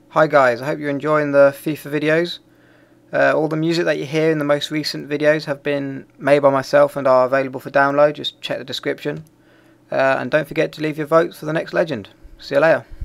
Hi guys, I hope you're enjoying the FIFA videos. All the music that you hear in the most recent videos have been made by myself and are available for download. Just check the description. And don't forget to leave your votes for the next legend. See you later.